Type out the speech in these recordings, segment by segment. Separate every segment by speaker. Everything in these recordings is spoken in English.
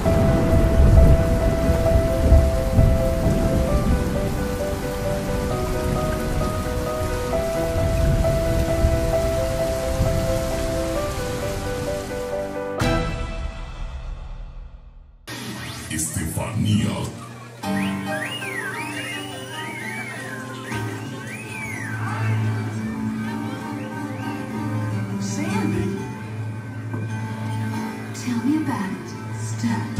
Speaker 1: Estefania.
Speaker 2: Sandy, tell me about it, Stud.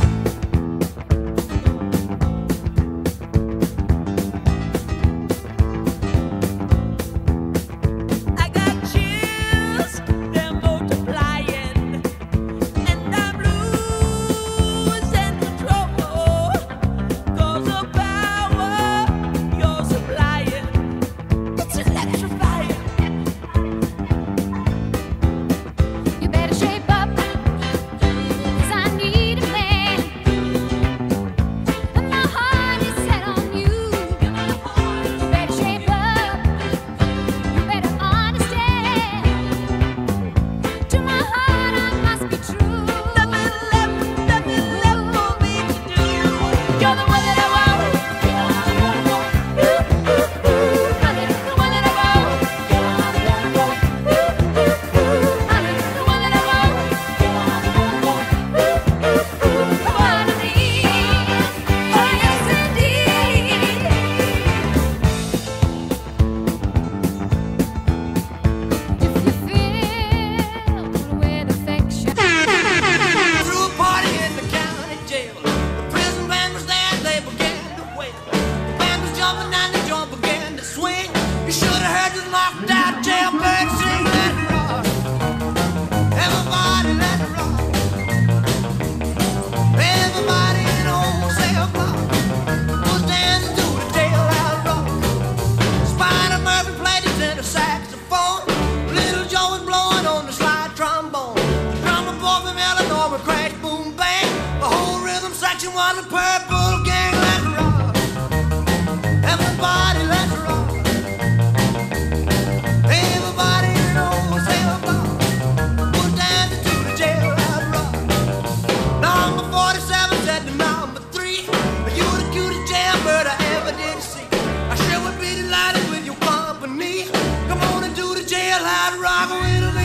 Speaker 3: Was a purple gang, let's rock. Everybody, let's rock. Everybody knows everybody was dancing to the jailhouse rock. Number 47 said to number 3, you the cutest jailbird I ever did see. I sure would be delighted with your company. Come on and do the jailhouse rock with me.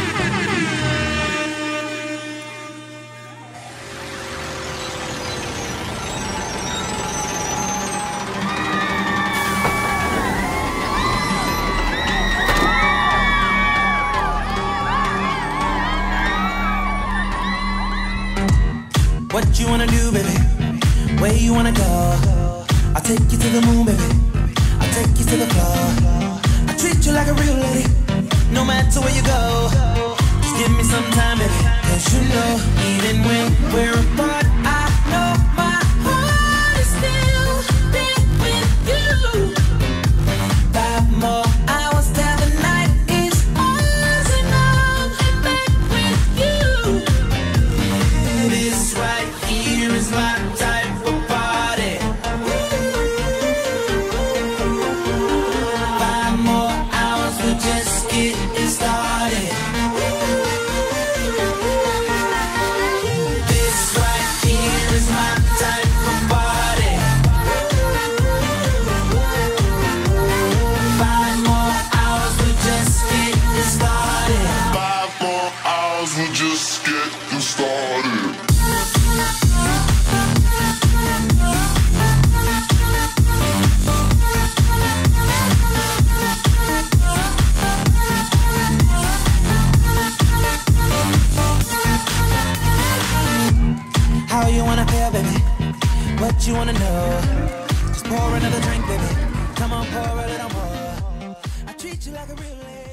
Speaker 4: What you wanna do, baby? Where you wanna go? I'll take you to the moon, baby. I'll take you to the floor. I treat you like a real lady, no matter where you go. Just give me some time, baby. 'Cause you know, even when we're apart, I know my heart is still there with you. 5 more hours till the night is ours, and I'll be back with you. This right here is my type of party. 5 more hours, we're just getting started. This right here is my type of party. 5 more hours, we're just getting started.
Speaker 1: 5 more hours, we're just getting started.
Speaker 4: How you wanna feel, baby? What you wanna know? Just pour another drink, baby. Come on, pour a little more. I treat you like a real lady.